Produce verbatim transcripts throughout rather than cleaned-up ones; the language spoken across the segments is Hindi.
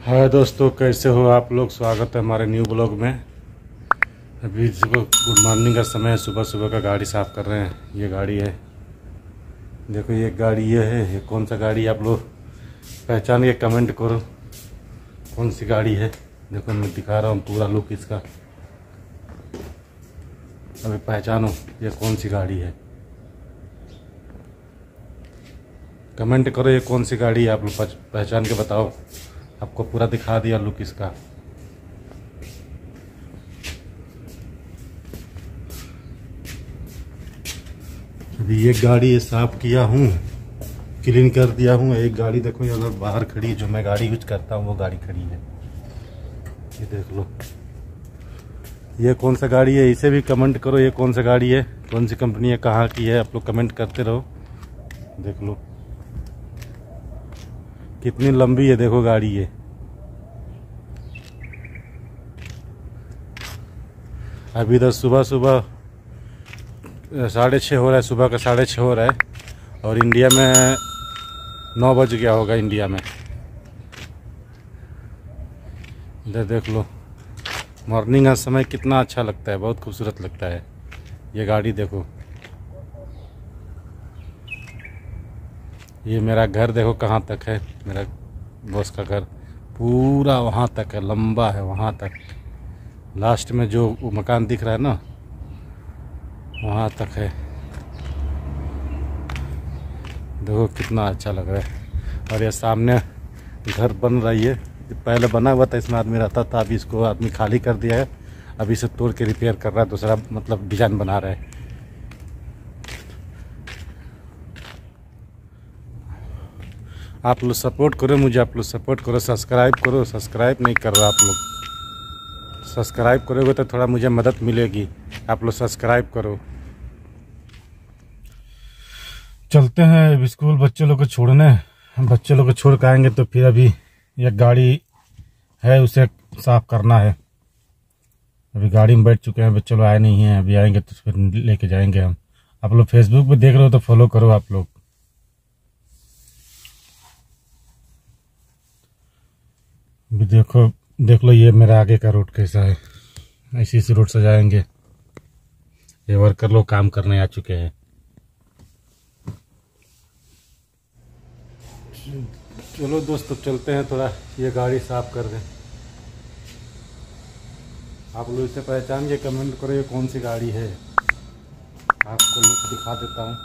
हाय दोस्तों, कैसे हो आप लोग। स्वागत है हमारे न्यू ब्लॉग में। अभी सुबह गुड मॉर्निंग का समय है, सुबह सुबह का गाड़ी साफ़ कर रहे हैं। ये गाड़ी है, देखो ये गाड़ी ये है। ये कौन सा गाड़ी आप लोग पहचान के कमेंट करो कौन सी गाड़ी है। देखो मैं दिखा रहा हूँ पूरा लुक इसका, अभी पहचानो ये कौन सी गाड़ी है। कमेंट करो ये कौन सी गाड़ी है, आप लोग पहचान के बताओ। आपको पूरा दिखा दिया लुक इसका। अभी ये गाड़ी साफ किया हूँ, क्लीन कर दिया हूँ। एक गाड़ी देखो ये उधर बाहर खड़ी, जो मैं गाड़ी यूज करता हूँ वो गाड़ी खड़ी है। ये देख लो ये कौन सा गाड़ी है, इसे भी कमेंट करो ये कौन सा गाड़ी है, कौन सी कंपनी है, कहाँ की है। आप लोग कमेंट करते रहो। देख लो कितनी लंबी है, देखो गाड़ी ये। अभी इधर सुबह सुबह साढ़े छः हो रहा है, सुबह का साढ़े छः हो रहा है और इंडिया में नौ बज गया होगा इंडिया में। इधर देख लो मॉर्निंग का समय कितना अच्छा लगता है, बहुत खूबसूरत लगता है। ये गाड़ी देखो, ये मेरा घर देखो कहाँ तक है। मेरा बॉस का घर पूरा वहाँ तक है, लंबा है वहाँ तक। लास्ट में जो मकान दिख रहा है ना वहाँ तक है। देखो कितना अच्छा लग रहा है। और ये सामने घर बन रही है, पहले बना हुआ था, इसमें आदमी रहता था। अभी इसको आदमी खाली कर दिया है, अभी इसे तोड़ के रिपेयर कर रहा है, दूसरा मतलब डिजाइन बना रहा है। आप लोग सपोर्ट करो मुझे, आप लोग सपोर्ट करो, सब्सक्राइब करो। सब्सक्राइब नहीं कर रहा आप लोग, सब्सक्राइब करोगे तो थोड़ा मुझे मदद मिलेगी। आप लोग सब्सक्राइब करो। चलते हैं स्कूल बच्चे लोग को छोड़ने। बच्चे लोग को छोड़ के आएंगे तो फिर अभी एक गाड़ी है उसे साफ करना है। अभी गाड़ी में बैठ चुके हैं, बच्चे लोग आए नहीं हैं, अभी आएंगे तो फिर लेके जाएंगे हम। आप लोग फेसबुक पे देख रहे हो तो फॉलो करो आप लोग। अभी देखो देख लो ये मेरा आगे का रोड कैसा है, ऐसी सी रोड से जाएंगे। ये वर्कर लोग काम करने आ चुके हैं। चलो दोस्तों चलते हैं, थोड़ा ये गाड़ी साफ कर दें। आप लोग इसे पहचान के कमेंट करो ये कौन सी गाड़ी है, आपको लुक दिखा देता हूँ।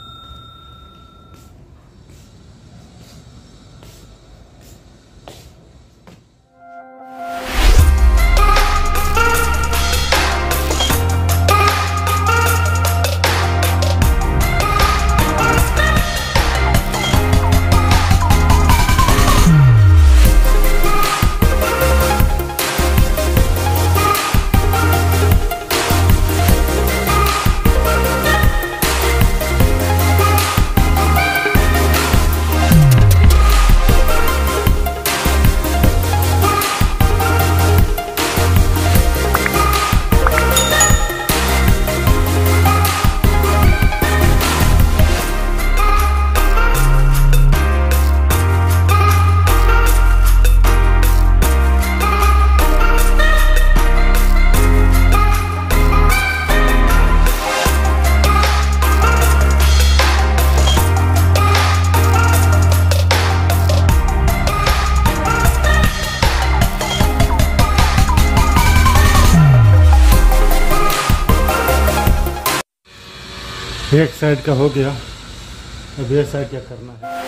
एक साइड का हो गया, अब ये साइड क्या करना है।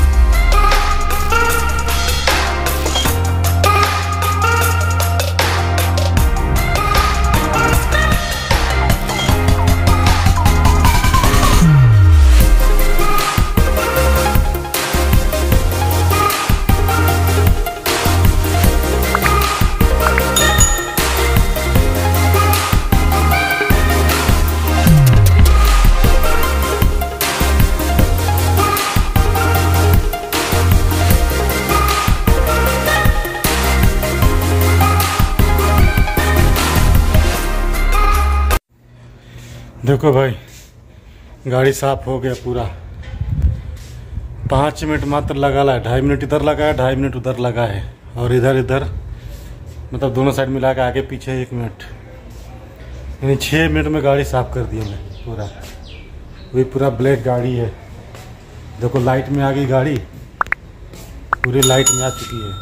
देखो भाई गाड़ी साफ हो गया पूरा। पाँच मिनट मात्र लगा है, ढाई मिनट इधर लगा है, ढाई मिनट उधर लगा है और इधर इधर मतलब दोनों साइड मिला के आगे पीछे एक मिनट, यानी छः मिनट में गाड़ी साफ कर दी मैं पूरा। वही पूरा ब्लैक गाड़ी है, देखो लाइट में आ गई गाड़ी, पूरी लाइट में आ चुकी है।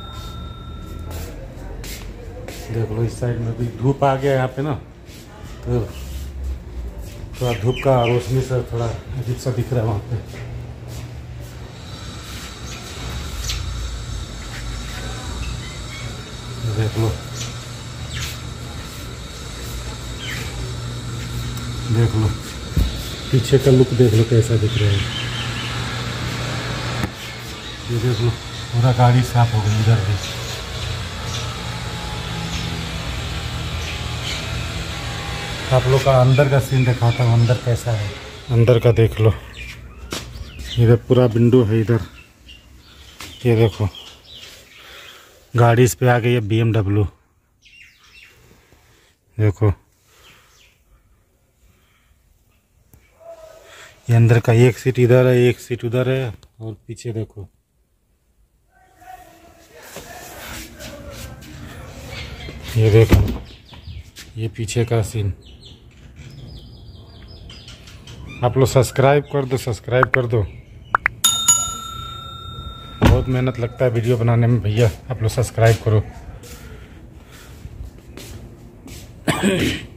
देख लो इस साइड में भी धूप आ गया यहाँ पे ना, तो थोड़ा धूप का रोशनी से थोड़ा अजीब सा दिख रहा है वहाँ पे। देख लो देख लो पीछे का लुक देख लो कैसा दिख रहा है। ये देख लो पूरा गाड़ी साफ हो गई इधर भी। आप लोग का अंदर का सीन दिखाता हूँ, अंदर कैसा है। अंदर का देख लो, इधर पूरा विंडो है इधर। ये देखो गाड़ी इस पे आ गई है बी एम डब्ल्यू। देखो ये अंदर का एक सीट इधर है, एक सीट उधर है, और पीछे देखो ये देखो ये पीछे का सीन। आप लोग सब्सक्राइब कर दो, सब्सक्राइब कर दो, बहुत मेहनत लगता है वीडियो बनाने में भैया, आप लोग सब्सक्राइब करो।